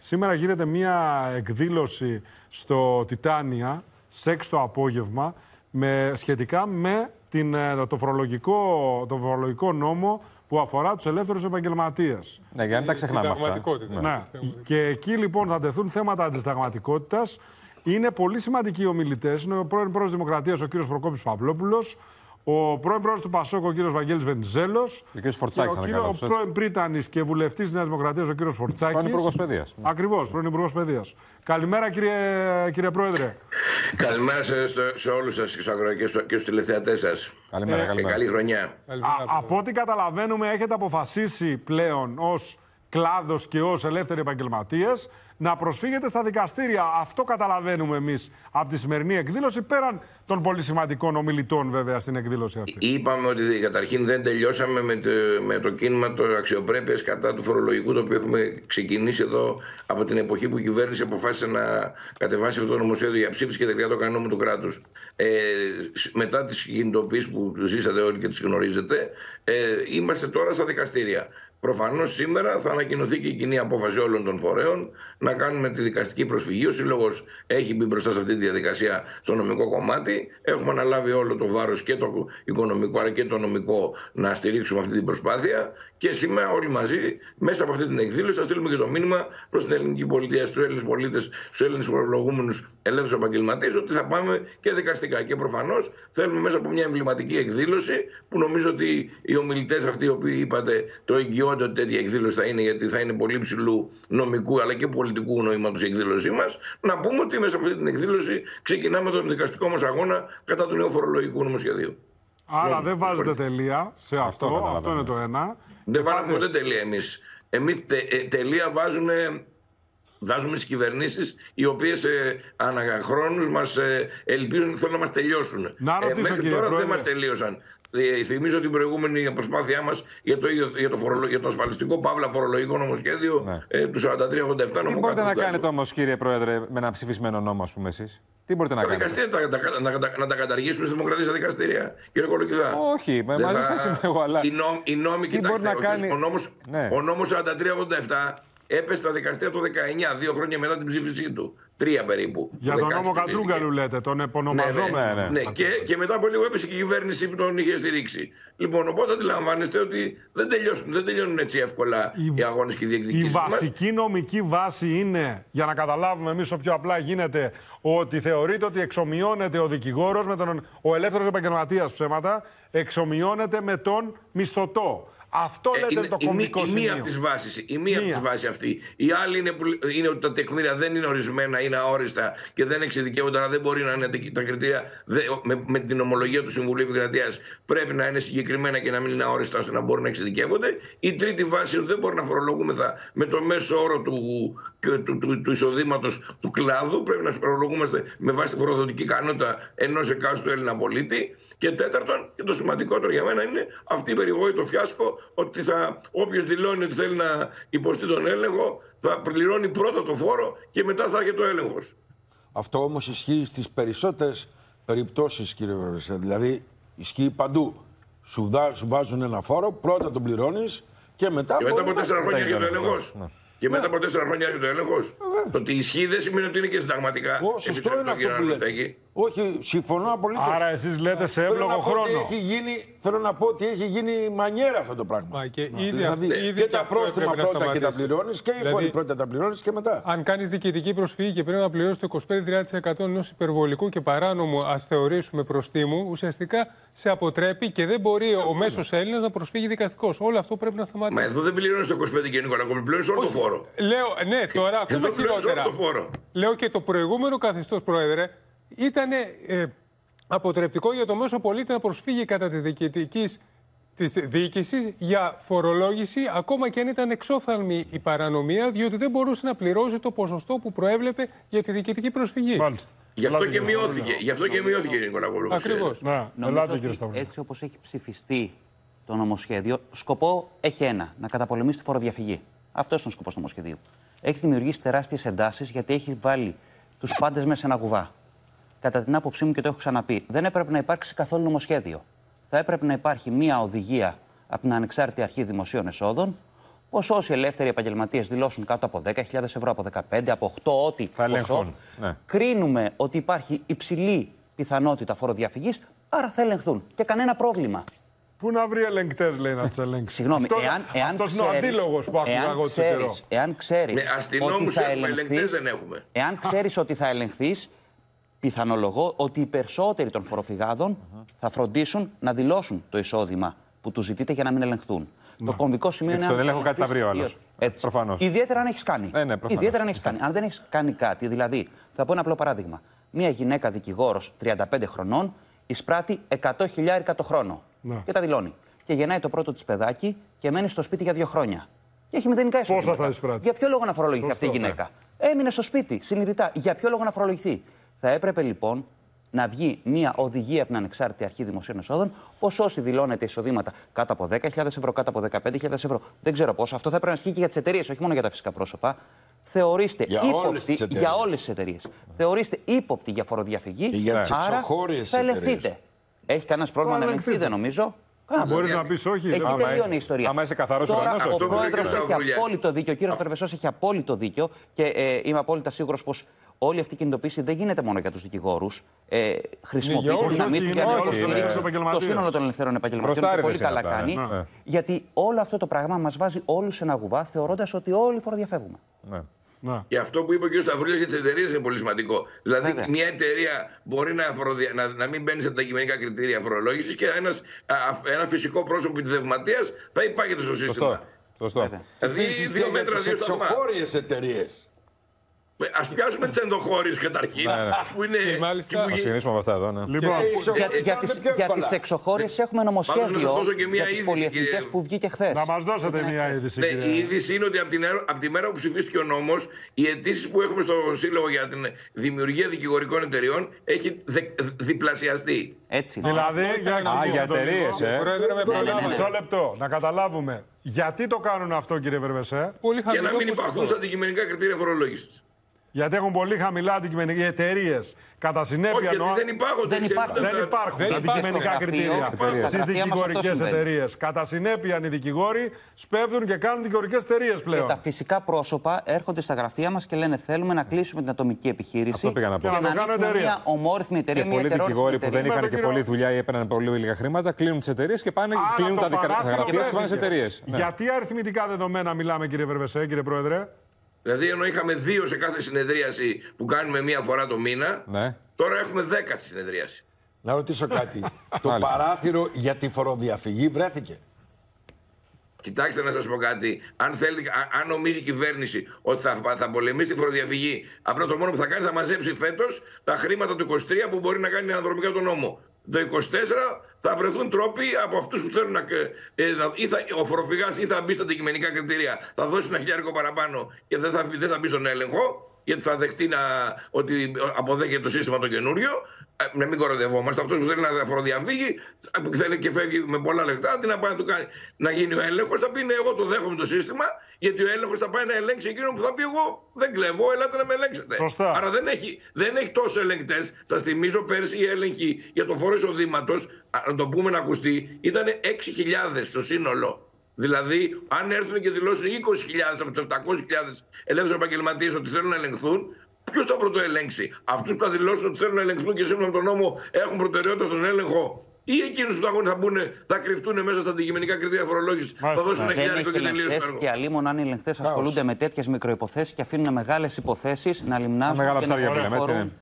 Σήμερα γίνεται μια εκδήλωση στο Τιτάνια, σε 6 το απόγευμα, σχετικά με το φορολογικό νόμο που αφορά τους ελεύθερους επαγγελματίες. Ναι, για να τα ξεχνάμε αυτά. Ναι. Και εκεί λοιπόν θα τεθούν θέματα αντισυνταγματικότητας. Είναι πολύ σημαντικοί οι ομιλητές. Είναι ο πρώην πρόεδρος της Δημοκρατίας, ο κύριος Προκόπης Παυλόπουλος, ο πρώην πρόεδρος του Πασόκ, ο κύριος Βαγγέλης Βενιζέλος, ο πρώην πρίτανης και βουλευτής της Νέας Δημοκρατίας, ο κύριος Φορτσάκης. Πρώην Υπουργός Παιδείας. Ακριβώς, πρώην Υπουργός Παιδείας. Καλημέρα, κύριε Πρόεδρε. Καλημέρα σε όλους σας και στους τηλεθεατές σας. Καλημέρα. Καλή χρονιά. Από ό,τι καταλαβαίνουμε, έχετε αποφασίσει πλέον ως κλάδος και ως ελεύθεροι επαγγελματίες να προσφύγετε στα δικαστήρια. Αυτό καταλαβαίνουμε εμείς από τη σημερινή εκδήλωση, πέραν των πολύ σημαντικών ομιλητών βέβαια στην εκδήλωση αυτή. Είπαμε ότι καταρχήν δεν τελειώσαμε με το κίνημα το αξιοπρέπειας κατά του φορολογικού, το οποίο έχουμε ξεκινήσει εδώ από την εποχή που η κυβέρνηση αποφάσισε να κατεβάσει αυτό το νομοσχέδιο για ψήφιση και τελικά το κανόνο του κράτους. Μετά τις κινητοποιήσεις που ζήσατε όλοι και τις γνωρίζετε, είμαστε τώρα στα δικαστήρια. Προφανώς σήμερα θα ανακοινωθεί και η κοινή απόφαση όλων των φορέων να κάνουμε τη δικαστική προσφυγή. Ο Σύλλογος έχει μπει μπροστά σε αυτή τη διαδικασία στο νομικό κομμάτι. Έχουμε αναλάβει όλο το βάρος και το οικονομικό αλλά και το νομικό να στηρίξουμε αυτή την προσπάθεια. Και σήμερα όλοι μαζί, μέσα από αυτή την εκδήλωση, θα στείλουμε και το μήνυμα προς την ελληνική πολιτεία, στους Έλληνες πολίτες, στους Έλληνες φορολογούμενους ελεύθερους επαγγελματίες, ότι θα πάμε και δικαστικά. Και προφανώς θέλουμε μέσα από μια εμβληματική εκδήλωση, που νομίζω ότι οι ομιλητές αυτοί οι οποίοι είπατε το εγγυώνται ότι τέτοια εκδήλωση θα είναι, γιατί θα είναι πολύ ψηλού νομικού αλλά και πολιτικού νοήματος η εκδήλωσή μας, να πούμε ότι μέσα από αυτή την εκδήλωση ξεκινάμε τον δικαστικό μας αγώνα κατά του νέου φορολογικού νομοσχεδίου. Άρα δεν βάζετε τελεία σε αυτό. Αυτό είναι το ένα. Δεν βάζουμε ποτέ τελεία εμείς. Εμείς τελεία βάζουμε στις κυβερνήσεις, οι οποίες αναχρόνους μας ελπίζουν ότι θέλουν να μας τελειώσουν. Μέχρι τώρα δεν μας τελείωσαν. Θυμίζω την προηγούμενη προσπάθειά μας για το ασφαλιστικό παύλα φορολογικό νομοσχέδιο του 43-87. Τι μπορείτε να κάνετε όμως, κύριε Πρόεδρε, με ένα ψηφισμένο νόμο, ας πούμε, εσείς? Τι μπορείτε να κάνετε? Να τα καταργήσουμε στη δημοκρατία στα δικαστήρια, κύριε Κολοκυθά? Όχι, μαζί σας είμαι εγώ, αλλά οι νόμοι, κοιτάξτε, ο νόμος 43-87 έπεσε στα δικαστήρια το 19, 2 χρόνια μετά την ψήφισή του. 3 περίπου. Για τον νόμο Κατρούγκαλου λέτε, τον επωνομαζόμενο. Ναι. Και μετά από λίγο έπεσε και η κυβέρνηση που τον είχε στηρίξει. Λοιπόν, οπότε αντιλαμβάνεστε ότι δεν τελειώνουν έτσι εύκολα οι αγώνες και οι διεκδικήσεις. Η βασική νομική βάση είναι, για να καταλάβουμε εμείς όσο πιο απλά γίνεται, ότι θεωρείται ότι εξομοιώνεται ο δικηγόρος με ο ελεύθερος επαγγελματίας, ψέματα, εξομοιώνεται με τον μισθωτό. Αυτό λέτε το κομβικό σημείο. Η μία από τις βάσεις αυτή. Η άλλη είναι ότι τα τεκμήρια δεν είναι ορισμένα, είναι αόριστα και δεν εξειδικεύονται, αλλά δεν μπορεί να είναι τα κριτήρια με την ομολογία του Συμβουλίου Επικρατείας. Πρέπει να είναι συγκεκριμένα και να μην είναι αόριστα ώστε να μπορούν να εξειδικεύονται. Η τρίτη βάση είναι ότι δεν μπορεί να φορολογούμεθα με το μέσο όρο του εισοδήματος του κλάδου. Πρέπει να φορολογούμαστε με βάση τη φοροδοτική ικανότητα ενός εκάστοτε Έλληνα πολίτη. Και τέταρτον, και το σημαντικότερο για μένα είναι αυτή η περιβόητο φιάσκο ότι όποιος δηλώνει ότι θέλει να υποστεί τον έλεγχο θα πληρώνει πρώτα το φόρο και μετά θα έρχεται ο έλεγχος. Αυτό όμως ισχύει στις περισσότερες περιπτώσεις, κύριε Βερεσέ. Δηλαδή ισχύει παντού. Σου βάζουν ένα φόρο, πρώτα τον πληρώνεις και μετά. Και μετά από 4 χρόνια έρχεται ο έλεγχος. Και μετά από 4 χρόνια έρχεται ο έλεγχος. Το ότι ισχύει δεν σημαίνει ότι είναι και συνταγματικά. Σωστό είναι αυτό που λέτε. Όχι, συμφωνώ απολύτως. Άρα εσείς λέτε σε εύλογο χρόνο. Θέλω να πω ότι έχει γίνει μανιέρα αυτό το πράγμα. Και τα πρόστιμα πρώτα και τα πληρώνεις και οι φόροι πρώτα τα πληρώνεις και μετά. Αν κάνεις διοικητική προσφυγή και πρέπει να πληρώσεις το 25% ενός υπερβολικού και παράνομου, ας θεωρήσουμε, προστίμου, ουσιαστικά σε αποτρέπει και δεν μπορεί ο μέσος Έλληνας να προσφύγει δικαστικός. Όλο αυτό πρέπει να σταματήσει. Μα εδώ δεν πληρώνεις το 25% και Νικόλα, πληρώνεις όλο το φόρο. Ναι, τώρα ακόμα χειρότερα. Λέω και το προηγούμενο καθεστώς, Πρόεδρε, ήταν αποτρεπτικό για το μέσο πολίτη να προσφύγει κατά της διοίκησης για φορολόγηση, ακόμα και αν ήταν εξόφθαλμη η παρανομία, διότι δεν μπορούσε να πληρώσει το ποσοστό που προέβλεπε για τη διοικητική προσφυγή. Μάλιστα. Γι' αυτό και μειώθηκε, Νικολακόπουλο. Ακριβώς. Νομίζω ότι έτσι όπως έχει ψηφιστεί το νομοσχέδιο, σκοπό έχει ένα, να καταπολεμήσει τη φοροδιαφυγή. Αυτός είναι ο σκοπός του νομοσχεδίου. Έχει δημιουργήσει τεράστιες εντάσεις γιατί έχει βάλει τους πάντες μέσα σε ένα κουβά. Κατά την άποψή μου, και το έχω ξαναπεί, δεν έπρεπε να υπάρξει καθόλου νομοσχέδιο. Θα έπρεπε να υπάρχει μία οδηγία από την Ανεξάρτητη Αρχή Δημοσίων Εσόδων πως όσοι ελεύθεροι επαγγελματίες δηλώσουν κάτω από 10.000 ευρώ, από 15, από 8, ό,τι θα ελεγχθούν. Ναι. Κρίνουμε ότι υπάρχει υψηλή πιθανότητα φοροδιαφυγής, άρα θα ελεγχθούν. Και κανένα πρόβλημα. Πού να βρει ελεγκτές, λέει, να τους ελέγξει. Συγγνώμη, αυτός είναι ο αντίλογος που άκουγα εγώ τόσο καιρό. Εάν ξέρεις ότι θα ελεγχθείς, εάν ξέρεις ότι θα ελεγχθείς, πιθανολογώ ότι οι περισσότεροι των φοροφυγάδων θα φροντίσουν να δηλώσουν το εισόδημα που τους ζητείτε για να μην ελεγχθούν. Το κομβικό σημείο είναι. Στον έλεγχο κάτι θα βρει ο άλλος. Προφανώς. Ιδιαίτερα αν έχεις κάνει. Ιδιαίτερα αν έχεις κάνει. Αν δεν έχεις κάνει κάτι, δηλαδή, θα πω ένα απλό παράδειγμα. Μία γυναίκα δικηγόρος 35 χρονών εισπράττει 100.000 το χρόνο. Και τα δηλώνει. Και γεννάει το πρώτο της παιδάκι και μένει στο σπίτι για 2 χρόνια. Και έχει μηδενικά εισοδήματα. Πόσα θα εισπράττει? Για ποιο λόγο να φορολογηθεί αυτή η γυναίκα? Έμεινε στο σπίτι συνειδητά. Για ποιο λόγο να φορολογηθεί? Θα έπρεπε λοιπόν να βγει μια οδηγία από την Ανεξάρτητη Αρχή Δημοσίων Εσόδων, πως όσοι δηλώνετε εισοδήματα κάτω από 10.000 ευρώ, κάτω από 15.000 ευρώ, δεν ξέρω πόσο, αυτό θα πρέπει να ισχύει και για τις εταιρείες, όχι μόνο για τα φυσικά πρόσωπα. Θεωρείστε ύποπτοι για όλες τις εταιρείες. Θεωρείστε ύποπτοι για φοροδιαφυγή, άρα θα ελεγχθείτε. Έχει κανένας πρόβλημα να ελεγχθεί, δεν νομίζω. Μπορείς να πεις όχι. Εκεί τελειώνει η ιστορία. Άμα είσαι καθαρός ουρανός, ουρανός, ο πρόεδρος έχει απόλυτο δίκιο. Ο κύριος Τρεβεσός έχει απόλυτο δίκιο και είμαι απόλυτα σίγουρος πως όλη αυτή η κινητοποίηση δεν γίνεται μόνο για τους δικηγόρους. Χρησιμοποιεί τη δύναμή του για να υποστηρίξει το σύνολο των ελευθερών επαγγελματιών. Και πολύ καλά κάνει. Γιατί όλο αυτό το πράγμα μας βάζει όλους σε ένα γουβά, θεωρώντας ότι όλοι φοροδιαφεύγουμε. Και αυτό που είπε ο κ. Σταυρούλης για τις εταιρείες είναι πολύ σημαντικό. Δηλαδή, μια εταιρεία μπορεί να μην μπαίνει σε αντικειμενικά κριτήρια φορολόγησης και ένα φυσικό πρόσωπο επιδευματίας θα υπάγεται στο σύστημα. Σωστό. Επίσης και για τις εξωχώριες εταιρείες. Ας πιάσουμε τις ενδοχώριες καταρχήν. Που είναι. Μάλιστα. Ας ξεκινήσουμε από αυτά εδώ. Λοιπόν, για τις εξωχώριες έχουμε νομοσχέδιο για τις πολυεθνικές που βγήκε χθες. Να μας δώσετε μια είδηση. Η είδηση είναι ότι από τη μέρα που ψηφίστηκε ο νόμος, οι αιτήσεις που έχουμε στο Σύλλογο για την δημιουργία δικηγορικών εταιριών έχει διπλασιαστεί. Έτσι. Δηλαδή, για εταιρείες, Μισό λεπτό, να καταλάβουμε. Γιατί το κάνουν αυτό, κύριε Βερβεσέ? Για να μην υπάρχουν στα αντικειμενικά κριτήρια φορολόγησης. Γιατί έχουν πολύ χαμηλά αντικειμενικά εταιρείες. Κατά συνέπεια, δεν υπάρχουν αντικειμενικά κριτήρια στις δικηγορικές εταιρείες. Κατά συνέπεια, οι δικηγόροι σπέβδουν και κάνουν δικηγορικές εταιρείες πλέον. Και τα φυσικά πρόσωπα έρχονται στα γραφεία μας και λένε: θέλουμε να κλείσουμε την ατομική επιχείρηση και να ανοίξουμε μια ομόρυθμη εταιρεία. Και πολλοί δικηγόροι που δεν είχαν και πολλή δουλειά ή έπαιρναν πολύ λίγα χρήματα κλείνουν τις εταιρείες και πάνε και κλείνουν τα γραφεία και πάνε σε εταιρείες. Γιατί αριθμητικά δεδομένα μιλάμε, κύριε Βερβεσέ, κύριε Πρόεδρε? Δηλαδή, ενώ είχαμε 2 σε κάθε συνεδρίαση που κάνουμε μία φορά το μήνα, τώρα έχουμε 10 στη συνεδρίαση. Να ρωτήσω κάτι. Το παράθυρο για τη φοροδιαφυγή βρέθηκε? Κοιτάξτε να σας πω κάτι. Αν νομίζει η κυβέρνηση ότι θα πολεμήσει τη φοροδιαφυγή, απλά το μόνο που θα κάνει θα μαζέψει φέτος τα χρήματα του 23 που μπορεί να κάνει αναδρομικά τον νόμο. Το 24 θα βρεθούν τρόποι από αυτούς που θέλουν ο φοροφυγάς ή θα μπει στα αντικειμενικά κριτήρια, θα δώσει ένα χιλιάρικο παραπάνω και δεν θα μπει στον έλεγχο, γιατί θα δεχτεί ότι αποδέχεται το σύστημα το καινούριο. Να μην κοροϊδευόμαστε. Αυτό που θέλει να φοροδιαφύγει, που θέλει και φεύγει με πολλά λεφτά, τι να πάει να του κάνει? Να γίνει ο έλεγχος, θα πει: ναι, εγώ το δέχομαι το σύστημα, γιατί ο έλεγχος θα πάει να ελέγξει εκείνον που θα πει: εγώ δεν κλέβω, ελάτε να με ελέγξετε. Σωστά. Άρα δεν έχει τόσους ελεγκτές. Σας θυμίζω πέρσι η έλεγχη για το φόρο εισοδήματος, να το πούμε να ακουστεί, ήταν 6.000 στο σύνολο. Δηλαδή, αν έρθουν και δηλώσουν 20.000 από τους 700.000 ελεύθερους επαγγελματίες ότι θέλουν να ελεγχθούν, ποιος θα πρωτοελέγξει? Αυτούς που θα δηλώσουν ότι θέλουν να ελεγχθούν και σύμφωνα με τον νόμο έχουν προτεραιότητα στον έλεγχο, ή εκείνους που θα κρυφτούν μέσα στα αντικειμενικά κριτήρια φορολόγησης, θα δώσουν ένα χιλιάρικο και τελείως έργο? Και αλλήμον αν οι ελεγκτές ασχολούνται με τέτοιες μικροϋποθέσεις και αφήνουν μεγάλες υποθέσεις να λιμνάζουν και να